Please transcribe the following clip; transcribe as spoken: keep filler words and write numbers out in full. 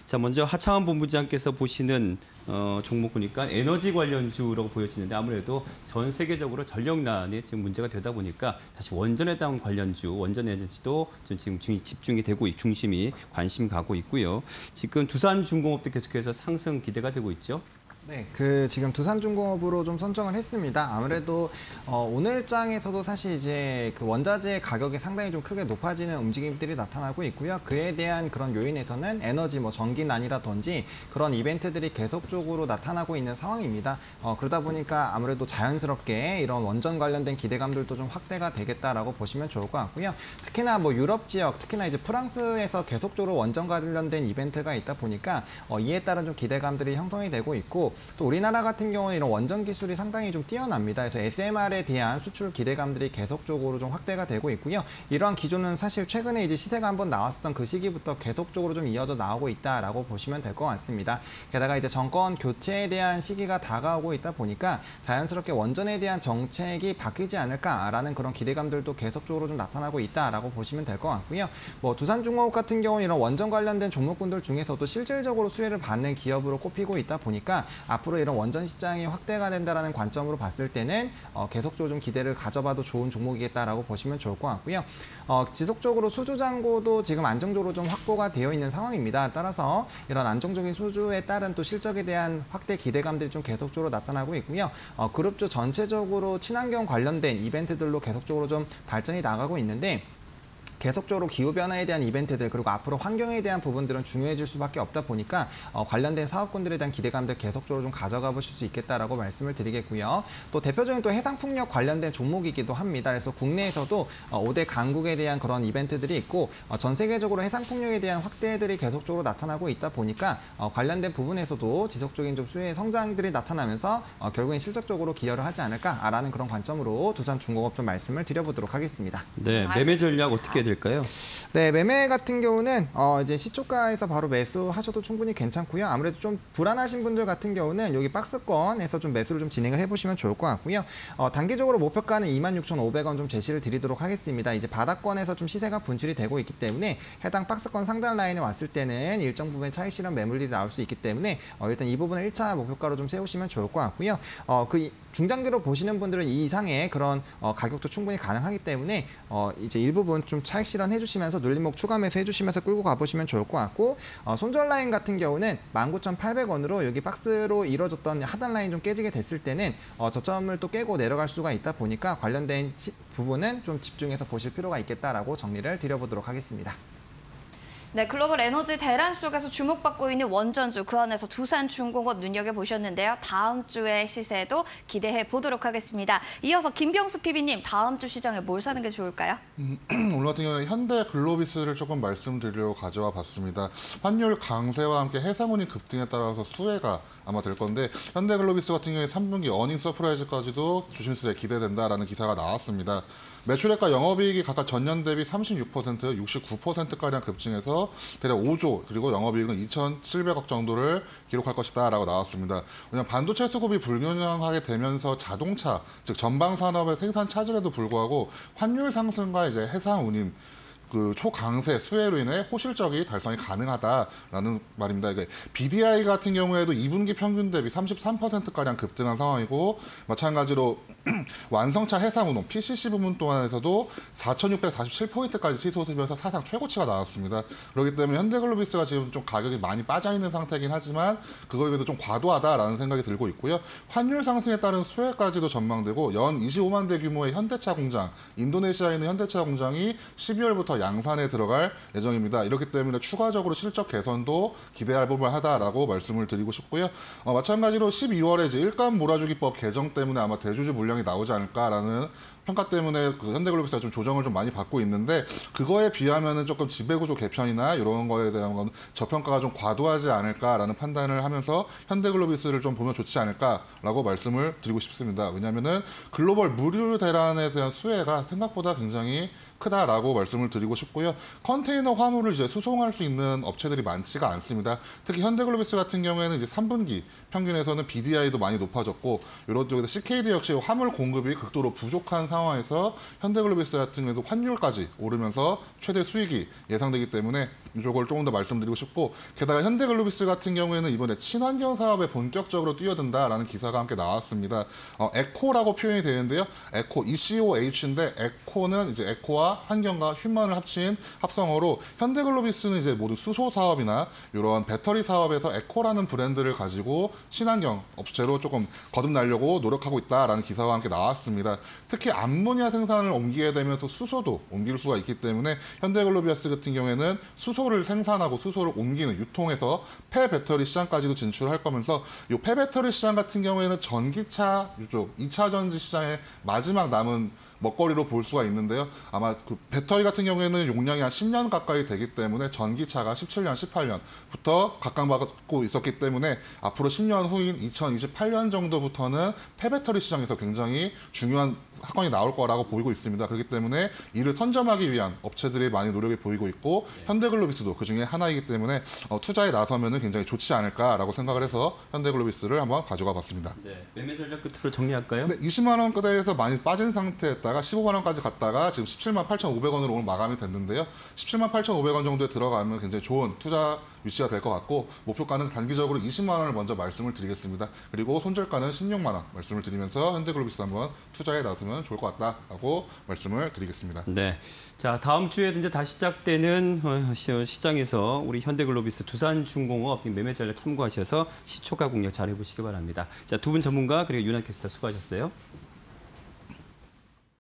자, 먼저 하창원 본부장께서 보시는 어, 종목 보니까 에너지 관련주라고 보여지는데 아무래도 전 세계적으로 전력난이 지금 문제가 되다 보니까 다시 원전에 대한 관련주, 원전 에너지도 지금 집중이 되고 중심이 관심 가고 있고요. 지금 두산중공업도 계속해서 상승 기대가 되고 있죠. 네, 그 지금 두산중공업으로 좀 선정을 했습니다. 아무래도 어, 오늘 장에서도 사실 이제 그 원자재 가격이 상당히 좀 크게 높아지는 움직임들이 나타나고 있고요. 그에 대한 그런 요인에서는 에너지, 뭐 전기난이라든지 그런 이벤트들이 계속적으로 나타나고 있는 상황입니다. 어, 그러다 보니까 아무래도 자연스럽게 이런 원전 관련된 기대감들도 좀 확대가 되겠다라고 보시면 좋을 것 같고요. 특히나 뭐 유럽 지역, 특히나 이제 프랑스에서 계속적으로 원전 관련된 이벤트가 있다 보니까 어, 이에 따른 좀 기대감들이 형성이 되고 있고. 또 우리나라 같은 경우는 이런 원전 기술이 상당히 좀 뛰어납니다. 그래서 에스엠알에 대한 수출 기대감들이 계속적으로 좀 확대가 되고 있고요. 이러한 기조는 사실 최근에 이제 시세가 한번 나왔었던 그 시기부터 계속적으로 좀 이어져 나오고 있다라고 보시면 될 것 같습니다. 게다가 이제 정권 교체에 대한 시기가 다가오고 있다 보니까 자연스럽게 원전에 대한 정책이 바뀌지 않을까라는 그런 기대감들도 계속적으로 좀 나타나고 있다라고 보시면 될 것 같고요. 뭐 두산중공업 같은 경우는 이런 원전 관련된 종목군들 중에서도 실질적으로 수혜를 받는 기업으로 꼽히고 있다 보니까 앞으로 이런 원전 시장이 확대가 된다는 관점으로 봤을 때는 어, 계속적으로 좀 기대를 가져봐도 좋은 종목이겠다라고 보시면 좋을 것 같고요. 어, 지속적으로 수주 잔고도 지금 안정적으로 좀 확보가 되어 있는 상황입니다. 따라서 이런 안정적인 수주에 따른 또 실적에 대한 확대 기대감들이 좀 계속적으로 나타나고 있고요. 어, 그룹주 전체적으로 친환경 관련된 이벤트들로 계속적으로 좀 발전이 나가고 있는데 계속적으로 기후변화에 대한 이벤트들 그리고 앞으로 환경에 대한 부분들은 중요해질 수밖에 없다 보니까 어, 관련된 사업군들에 대한 기대감들 계속적으로 좀 가져가 보실 수 있겠다라고 말씀을 드리겠고요. 또 대표적인 또 해상풍력 관련된 종목이기도 합니다. 그래서 국내에서도 어, 오 대 강국에 대한 그런 이벤트들이 있고 어, 전 세계적으로 해상풍력에 대한 확대들이 계속적으로 나타나고 있다 보니까 어, 관련된 부분에서도 지속적인 좀 수혜의 성장들이 나타나면서 어, 결국엔 실적적으로 기여를 하지 않을까라는 그런 관점으로 두산중공업 좀 말씀을 드려보도록 하겠습니다. 네, 매매 전략 어떻게 될까요? 네, 매매 같은 경우는 어, 이제 시초가에서 바로 매수하셔도 충분히 괜찮고요. 아무래도 좀 불안하신 분들 같은 경우는 여기 박스권에서 좀 매수를 좀 진행을 해보시면 좋을 것 같고요. 어, 단기적으로 목표가는 이만 육천오백 원 좀 제시를 드리도록 하겠습니다. 이제 바닥권에서 좀 시세가 분출이 되고 있기 때문에 해당 박스권 상단 라인에 왔을 때는 일정 부분의 차익 실현 매물들이 나올 수 있기 때문에 어, 일단 이 부분을 일 차 목표가로 좀 세우시면 좋을 것 같고요. 어, 그 중장기로 보시는 분들은 이 이상의 그런 어, 가격도 충분히 가능하기 때문에 어, 이제 일부분 좀 차익 실현 해주시면서 눌림목 추가 매수 해주시면서 끌고 가보시면 좋을 것 같고 어, 손절 라인 같은 경우는 만 구천팔백 원으로 여기 박스로 이루어졌던 하단 라인 좀 깨지게 됐을 때는 어, 저점을 또 깨고 내려갈 수가 있다 보니까 관련된 치, 부분은 좀 집중해서 보실 필요가 있겠다라고 정리를 드려보도록 하겠습니다. 네, 글로벌 에너지 대란 속에서 주목받고 있는 원전주, 그 안에서 두산중공업 눈여겨보셨는데요. 다음 주의 시세도 기대해 보도록 하겠습니다. 이어서 김병수 피비님, 다음 주 시장에 뭘 사는 게 좋을까요? 음, 오늘 같은 경우는 현대글로비스를 조금 말씀드리려고 가져와 봤습니다. 환율 강세와 함께 해상운임 급등에 따라서 수혜가 아마 될 건데 현대글로비스 같은 경우에 삼 분기 어닝 서프라이즈까지도 조심스레 기대된다라는 기사가 나왔습니다. 매출액과 영업이익이 각각 전년 대비 삼십육 퍼센트, 육십구 퍼센트가량 급증해서 대략 오조, 그리고 영업이익은 이천칠백억 정도를 기록할 것이다 라고 나왔습니다. 왜냐하면 반도체 수급이 불균형하게 되면서 자동차, 즉 전방 산업의 생산 차질에도 불구하고 환율 상승과 이제 해상 운임, 그 초강세 수혜로 인해 호실적이 달성이 가능하다라는 말입니다. 그러니까 비디아이 같은 경우에도 이 분기 평균 대비 삼십삼 퍼센트가량 급등한 상황이고 마찬가지로 완성차 해상운송 피씨씨 부분 동안에서도 사천육백사십칠 포인트까지 치솟으면서 사상 최고치가 나왔습니다. 그렇기 때문에 현대글로비스가 지금 좀 가격이 많이 빠져있는 상태이긴 하지만 그거에 비해도 좀 과도하다라는 생각이 들고 있고요. 환율 상승에 따른 수혜까지도 전망되고 연 이십오만 대 규모의 현대차 공장, 인도네시아에 있는 현대차 공장이 십이월부터 양산에 들어갈 예정입니다. 이렇기 때문에 추가적으로 실적 개선도 기대할 법하다라고 말씀을 드리고 싶고요. 어, 마찬가지로 십이월에 이제 일감 몰아주기법 개정 때문에 아마 대주주 물량이 나오지 않을까라는 평가 때문에 그 현대글로비스가 좀 조정을 좀 많이 받고 있는데 그거에 비하면은 조금 지배구조 개편이나 이런 거에 대한 건 저평가가 좀 과도하지 않을까라는 판단을 하면서 현대글로비스를 좀 보면 좋지 않을까라고 말씀을 드리고 싶습니다. 왜냐하면은 글로벌 무료 대란에 대한 수혜가 생각보다 굉장히 크다라고 말씀을 드리고 싶고요. 컨테이너 화물을 이제 수송할 수 있는 업체들이 많지가 않습니다. 특히 현대글로비스 같은 경우에는 이제 삼 분기 평균에서는 비디아이도 많이 높아졌고 이런 쪽에서 씨케이디 역시 화물 공급이 극도로 부족한 상황에서 현대글로비스 같은 경우에도 환율까지 오르면서 최대 수익이 예상되기 때문에 이걸 조금 더 말씀드리고 싶고 게다가 현대글로비스 같은 경우에는 이번에 친환경 사업에 본격적으로 뛰어든다라는 기사가 함께 나왔습니다. 어, 에코라고 표현이 되는데요. 에코, 이코호인데 에코는 이제 에코와 환경과 휴먼을 합친 합성어로 현대글로비스는 이제 모두 수소 사업이나 이런 배터리 사업에서 에코라는 브랜드를 가지고 친환경 업체로 조금 거듭나려고 노력하고 있다라는 기사와 함께 나왔습니다. 특히 암모니아 생산을 옮기게 되면서 수소도 옮길 수가 있기 때문에 현대글로비스 같은 경우에는 수소를 생산하고 수소를 옮기는 유통해서 폐배터리 시장까지도 진출할 거면서 이 폐배터리 시장 같은 경우에는 전기차 이쪽 이 차 전지 시장의 마지막 남은 먹거리로 볼 수가 있는데요. 아마 그 배터리 같은 경우에는 용량이 한 십 년 가까이 되기 때문에 전기차가 십칠 년, 십팔 년부터 각광받고 있었기 때문에 앞으로 십 년 후인 이천이십팔 년 정도부터는 폐배터리 시장에서 굉장히 중요한 사건이 나올 거라고 보이고 있습니다. 그렇기 때문에 이를 선점하기 위한 업체들이 많이 노력이 보이고 있고 현대글로비스도 그 중에 하나이기 때문에 어, 투자에 나서면 굉장히 좋지 않을까라고 생각을 해서 현대글로비스를 한번 가져가 봤습니다. 네, 매매 전략 끝으로 정리할까요? 네, 이십만 원대에서 많이 빠진 상태였다가 십오만 원까지 갔다가 지금 십칠만 팔천오백 원으로 오늘 마감이 됐는데요. 십칠만 팔천오백 원 정도에 들어가면 굉장히 좋은 투자 위치가 될 것 같고 목표가는 단기적으로 이십만 원을 먼저 말씀을 드리겠습니다. 그리고 손절가는 십육만 원 말씀을 드리면서 현대글로비스 한번 투자에 나서면 좋을 것 같다라고 말씀을 드리겠습니다. 네, 자 다음 주에 이제 다시 시작되는 어, 시- 시장에서 우리 현대글로비스, 두산중공업 매매 전략 참고하셔서 시초가 공략 잘 해보시기 바랍니다. 자, 두 분 전문가 그리고 윤한 캐스터 수고하셨어요.